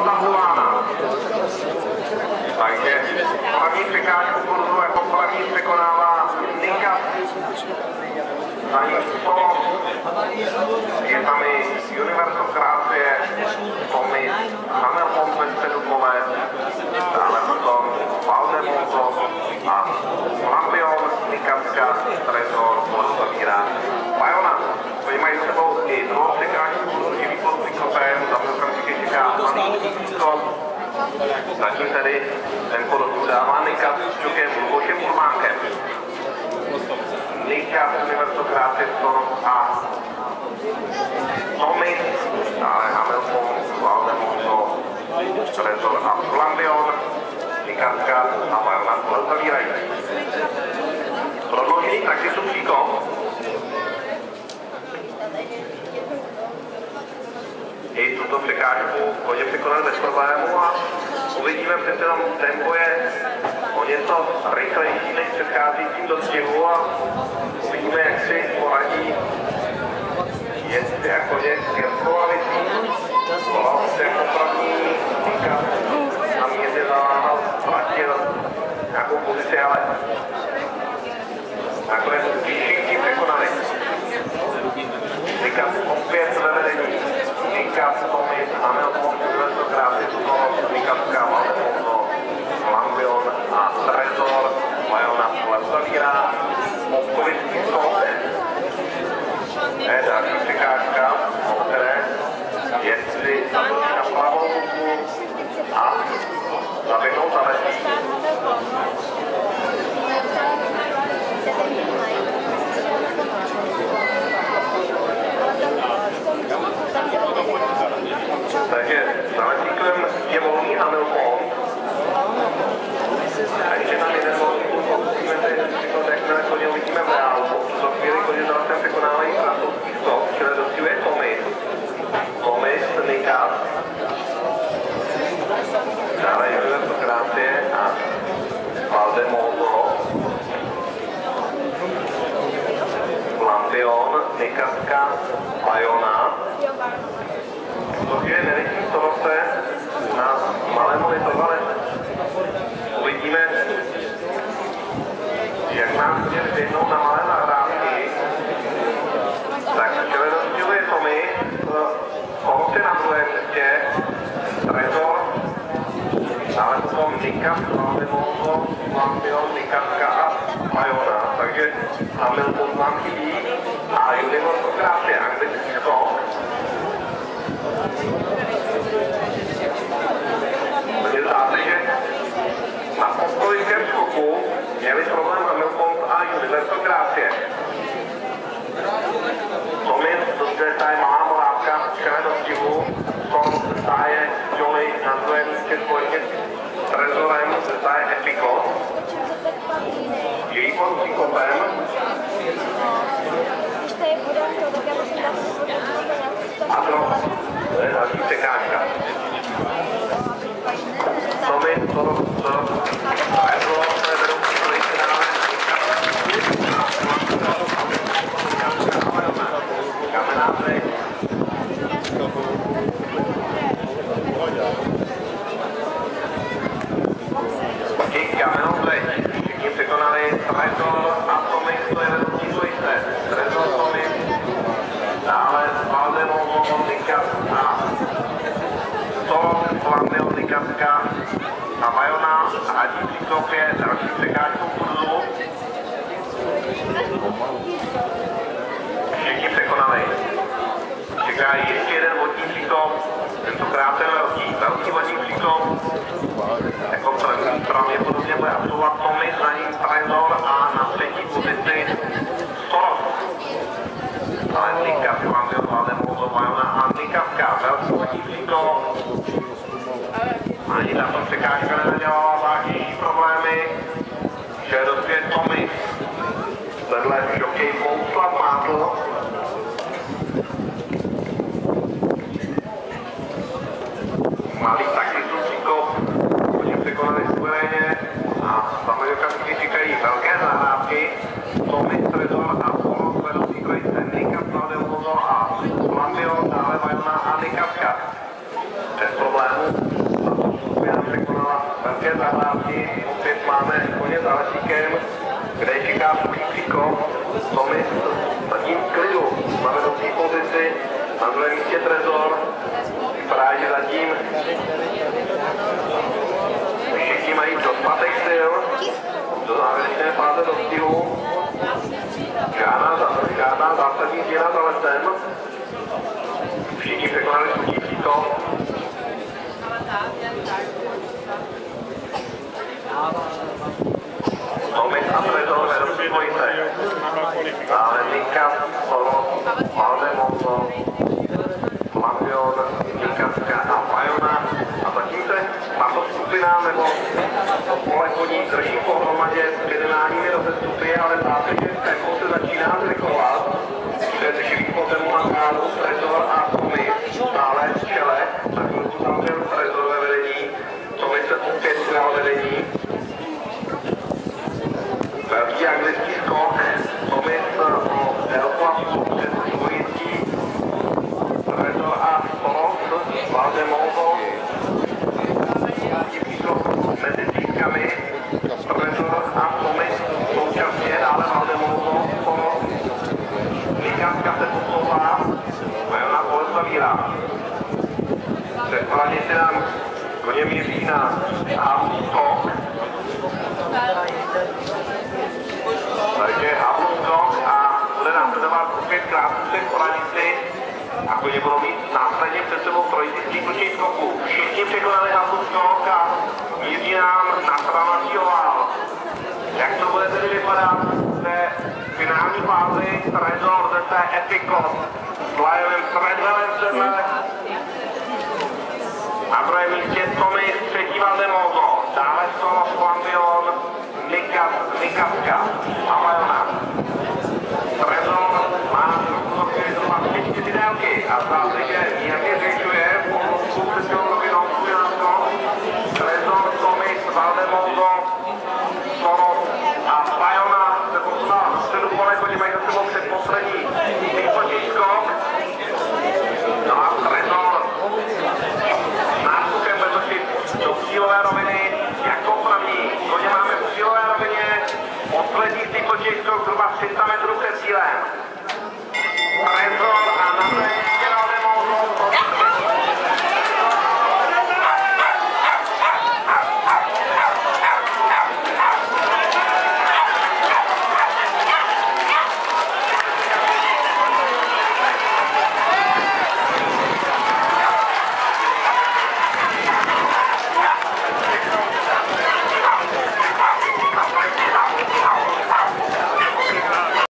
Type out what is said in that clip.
protahována. Takže hlavní překážku kurzu jako hlavní překonává Nikas. Za ním Solo, je tam i Universal Gracie, Tommy, Hamilton ve středu kole, dále potom Valdemoso a Lampion, Nikaska, Trezor, Polestovírá, Bajona. Oni mají s sebou i druhou překážku kurzu živý pod cyklopem, za to okamžitě čeká hlavní místo. Zatím tedy ten podotů dává Nikas s Čukem, Lubošem Urmánkem. Nikas, Universal Gracie, a Tommy, dále Hamilton, Valdemoso, Trezor a Lampion, Nikaska a Bajona Polestovírají. Prodloužený taxistu příkop. I tuto překážku hodně překonali bez problému a uvidíme, přece jenom tempo je o něco rychlejší než předcházejícím dostihu a uvidíme, jak si poradí jezdci a koně s Gerskou a Vysí. Volal se popravní Nikas a mírně zaváhal, ztratil nějakou pozici, ale nakonec všichni překonali. Nikas opět ve vedení. Nikas, Tommy, Hamilton, Universal Gracie, Nikaska, Valdemoso, Lampion a Trezor, Bajona Polestovírá, Moskovický skok. To je další překážka, o které jezdci zatočí na pravou ruku a zaběhnou za lesí. Takže za lesíkem je volný Hamilton. A ještě tam jeden volný pokusíme si to, jakmile koně uvidíme v reálu. V tuto chvíli koně zase překonávají francouzský skok, čili dostihuje Tommy. Tommy z Nikas. Dále Universal Gracie a Valdemoso. Lampion, Nikaska, Bajona. To je nevidím Soroste na malém monitoru, ale uvidíme, jak nám chtěl zvědnout na malé nahrávky. Tak čele dostihuje Tommy, Soroste na druhém místě, Trezor, ale potom Nikas, Valdemoso, Lampion, Nikaska a Bajona. Takže Hamilton nám chybí a Universal Gracie, anglický skok. Zdá se, že na pokojickém skoku měli problém Hamilton a Universal Gracie. Tommy dostáje malá morávka v čele dostihu, Tom dostáje Johnny na druhém místě společně s Trezorem, dostáje Epico. Její pod příkopem. A to je další překážka. Tommy, Trezor, to je vedoucí kolejky dále. Kamenáři. Všichni překonali Trezor a Tommy, to je vedoucí dvojice. Trezor, Tommy, dále Valdemoso, Nikas a Solo, Lampion, Nikaska a Bajona a hadí příkop je další překážkou kurzu. Všichni překonali. Čeká ještě jeden vodní příkop, tentokrát ten velký vodní příkop. Jako první pravděpodobně bude absolvovat Tommy, za ním Trezor a na třetí pozici Solo. Ale Nikas, Lampion, Valdemoso, Bajona a Nikaska, velký vodní příkop. Ani tato překážka nedělala vážnější problémy, že dospět Tommy. Vedle žokej Bohuslav Mátl. Malý taxistu příkop, oni překonali suverénně a sami okamžiky říkají velké zahrávky. Tommy, Trezor a Solo vedoucí trojice Nikas, Valdemoso a Lampion, dále Bajona a Nikaska. Bez problémů máme koně za lesíkem, kde čeká svůj příkop. Tomis zatím v klidu, na vedoucí pozici, na druhém místě Trezor. Vypadá, že zatím všichni mají dostatek sil do závěrečné fáze dostihu. Žádná zásadní změna za lesem. Všichni překonali svůj příkop. Tomis a Trezor vedoucí dvojice. Dále Ninka, Solo, Valdemoso, Lampion, Ninkaska a Fajona. A zatím se tato skupina nebo pole koní drží pohromadě s generálními rozestupy, ale zdá se, že tempo se začíná zrychlovat. Před životem Makálu, Trezor a Tomis stále v čele. Na chvilku tam byl Trezor ve vedení, Tomis se opět přidal vedení. Velký anglický skok, Tomis o Elflasu před dvojití, Trezor a Solo s Valdemoso. Mezi týkami, Trezor a Tomis současně, dále Valdemoso, Solo. Ninkaska se posouvá, Fajona pole zavírá. Předkladně se nám koně míří na skok. Takže Havlundok a bude následovat opět krátce v Oranici a koně budou mít následně před sebou trojistický klučí skoku. Všichni překonali Havlundok a míří nám na travací ovál. Jak to bude tedy vypadat v té finální fázi? Trezor ze té Epicos s Lionem Treadwellem sedle. Na druhém místě Tomis, třetí Valdemoso, dále Solo, Lampion